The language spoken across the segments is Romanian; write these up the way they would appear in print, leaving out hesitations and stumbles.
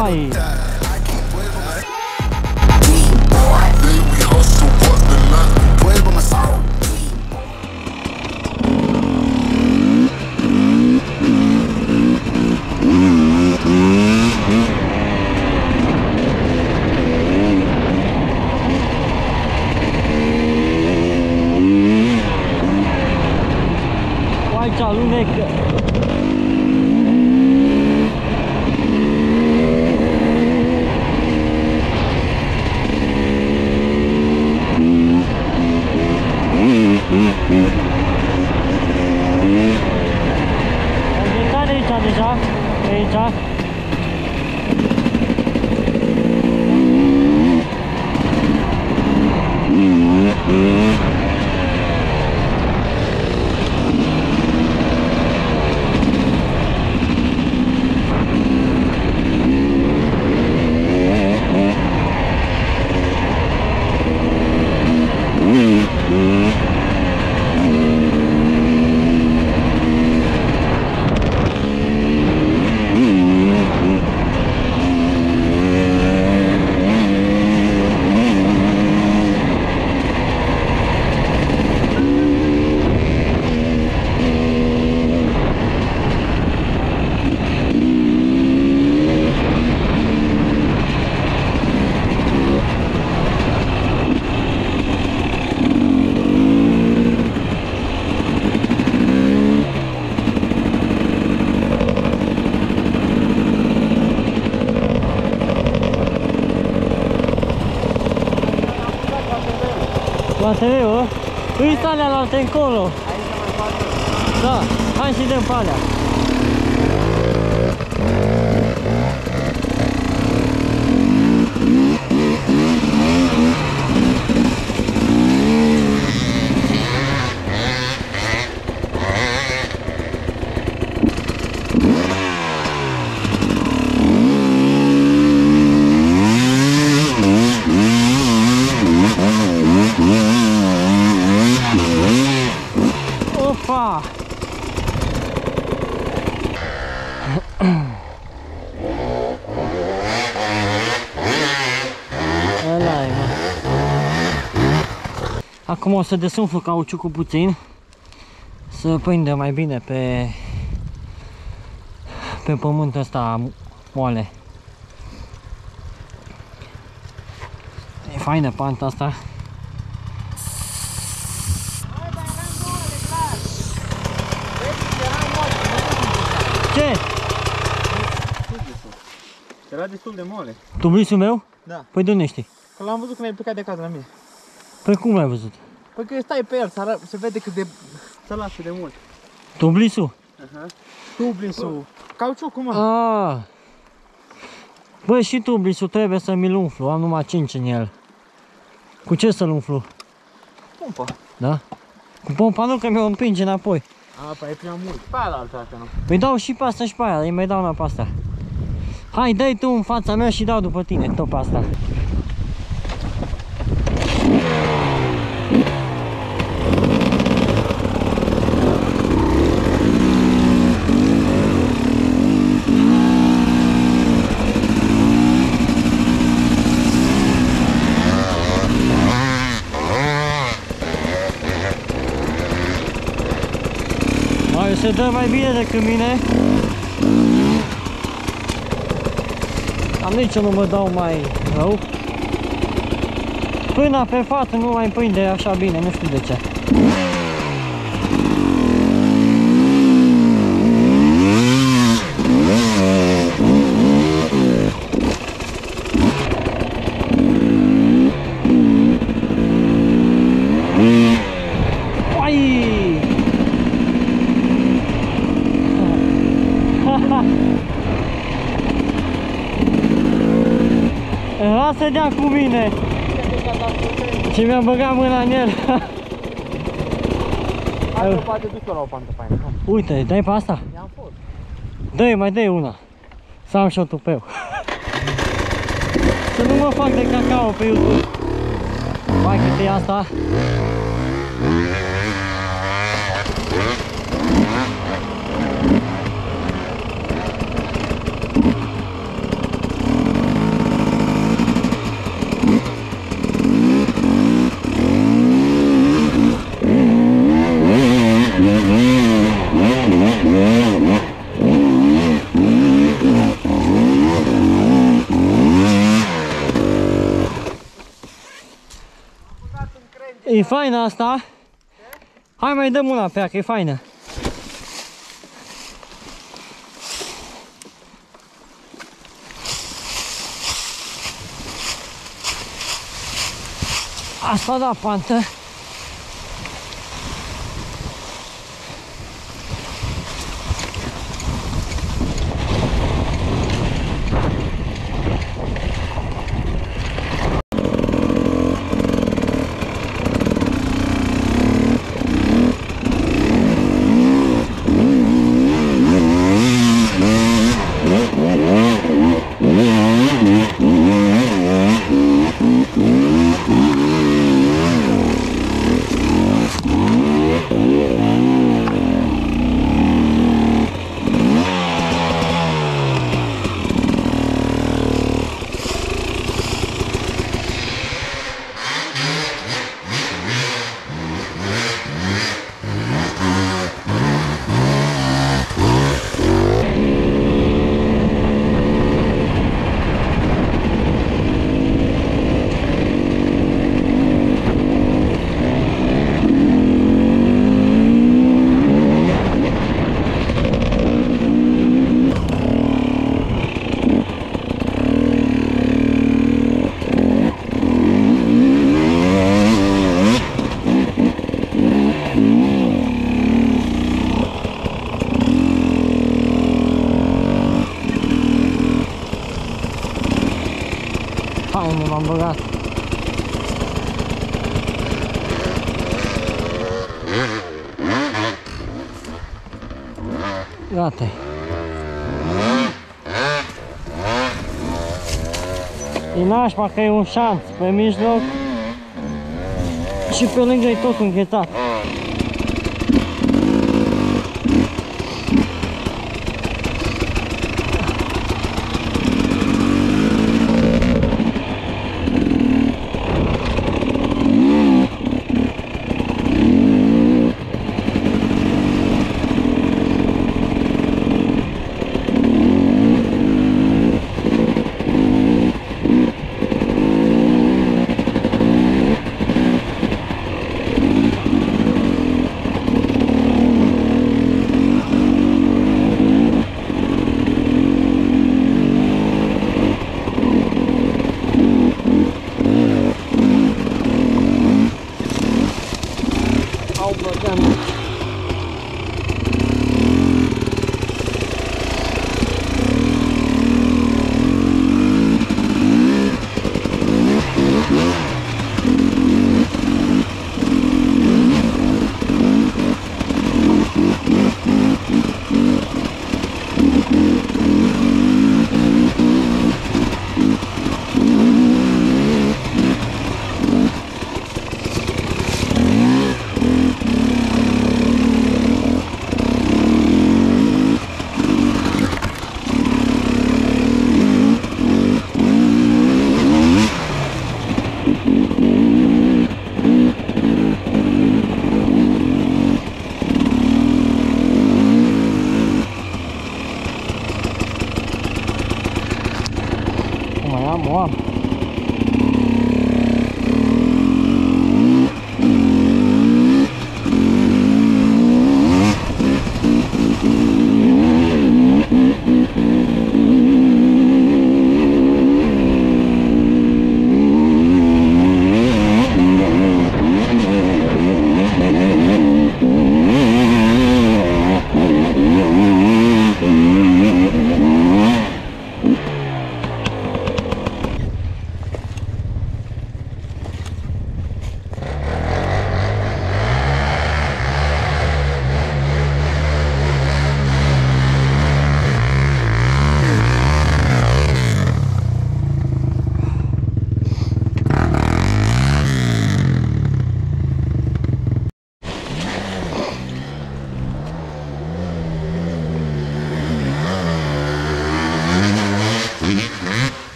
Vai! Aici alunecă. Am aici deja, aici. ATV-ul? Uite alea la alte încolo. Da, hai și dăm pe alea. Opa! Ăla e, mă. Acum o să desumflu cauciucul puțin, să prindă mai bine pe pământul ăsta moale. E faină panta asta. Ce? Era destul de moale. Tublisul meu? Da. Păi de unde știi? Că l-am văzut când ai plecat de acasă la mine. Păi cum l-ai văzut? Păi că stai pe el, se vede cât de... se lasă de mult. Tublisul? Tublisul. Cauciucul, mă. Ah. Băi, și tublisul trebuie să mi-l umflu, am numai 5 în el. Cu ce să-l umflu? Pompa. Da? Cu pompa nu, că mi-o împinge înapoi. A, păi e prea mult. Pe aia la altă dată, nu? Păi dau și pe asta și pe aia, îi mai dau una pe asta. Hai, dai tu în fața mea și dau după tine, tot pe asta. Mai se dă mai bine decât mine. Am nici eu nu mă dau mai rău. Până pe față nu mai prinde așa bine, nu știu de ce. Lasă dea cu mine! Ce mi-am băgat mâna în el! Hai că poate duci la o pantă faină. Uite, dai pe asta? I-am fost. Dă-i, mai dă-i una! Să am și o tupeu! Să nu mă fac de cacao pe YouTube! Hai cât e asta! E faină asta. Hai mai dăm una pe ea, că e faină. Asta da pantă. Hai, m-am băgat. Gata. E nașpa că e un șanț pe mijloc și pe lângă e tot înghețat. Am.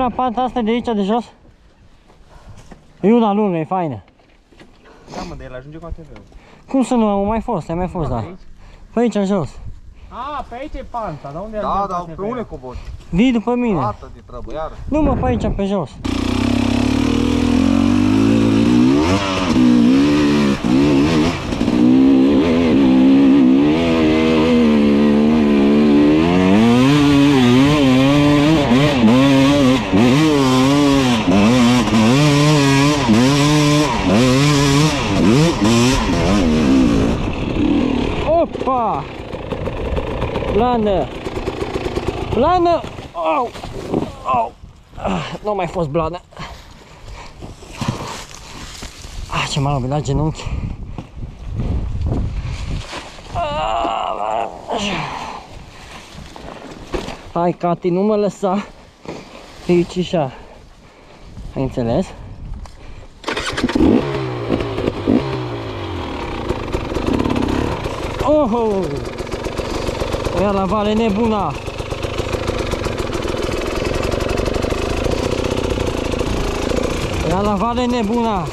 Una panta asta de aici, de jos? E una lungă, e faină. Da, mă, de el ajunge cu ATV-ul. Cum să nu, am mai fost, da. Pe aici, în jos. A, pe aici e panta, dar unde Da, dar pe unde cobori? Vii după mine. Atât de treabă, iară. Nu mă, pe aici, pe jos. Opa! Blană! Blană! Au! Au! Nu a mai fost blană. Ce m-a lovit la genunchi. Hai, Cati, nu mă lăsa. Aici așa. Ai înțeles? Oho! Ia la vale nebuna! Ia la vale nebuna!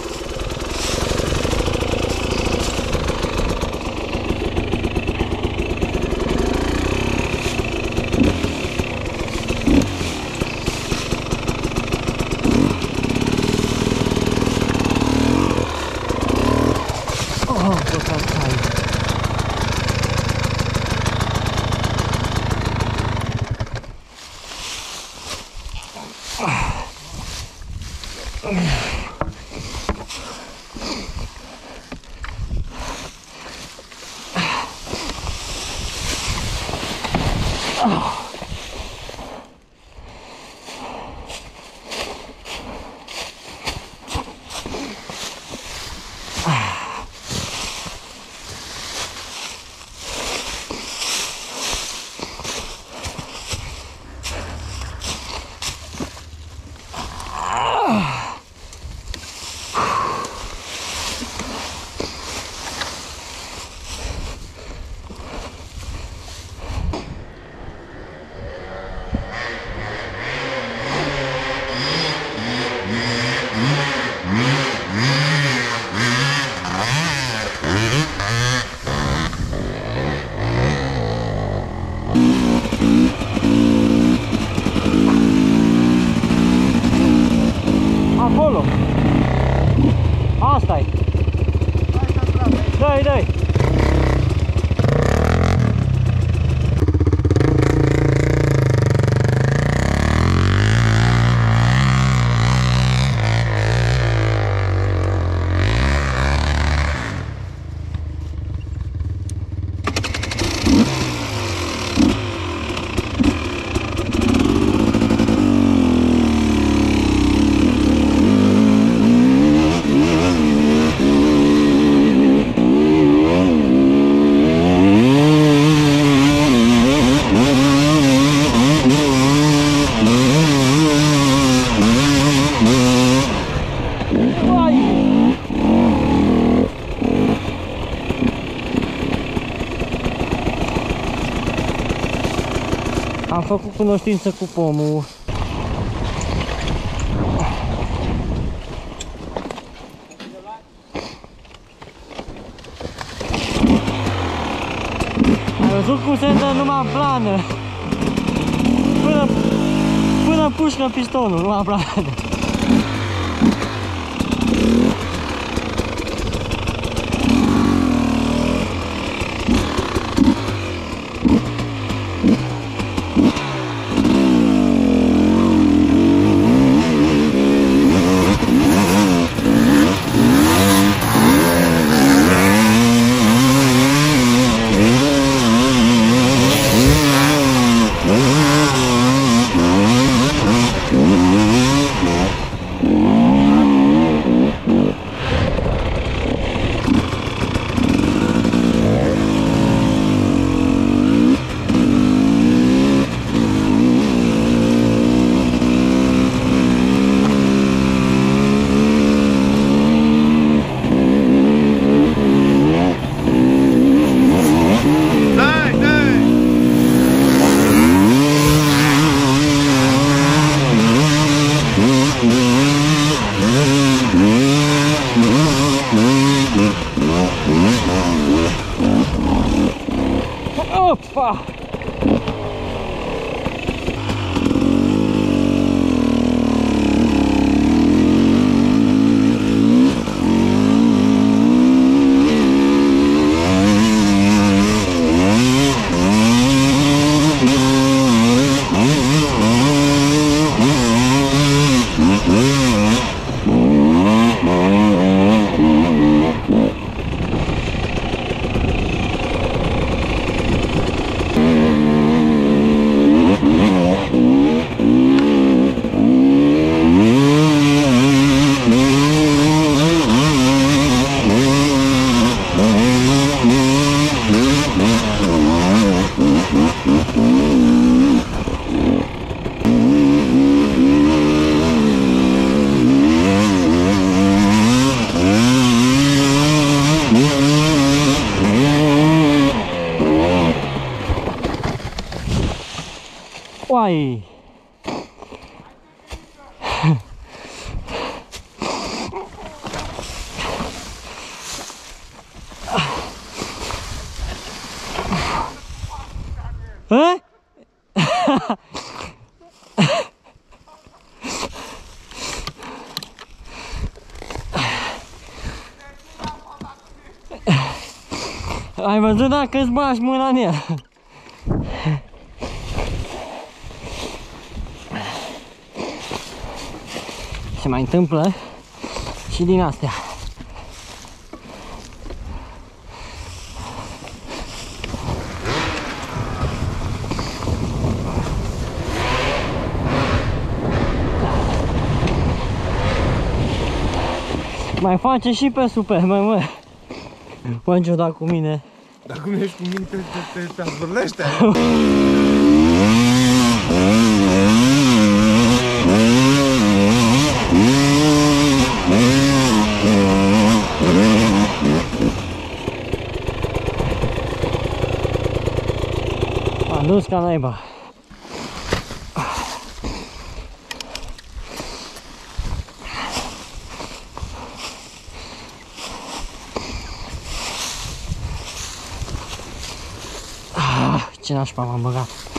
Acolo. Asta-i. Dai, dai. Am făcut cunoștință cu pomul. Ai văzut cum se dă numai plană? Până pușcă pistonul, numai plană. Opa! Uai! Hã? Ai văzut dacă îți bagi mâna în el? Se mai întâmplă și din astea. Mai face și pe super, mă. Faci o da cu mine. Dacă nu ești cu mine, te azvârlește. Am dus ca naiba. Ce nașpa m-am băgat.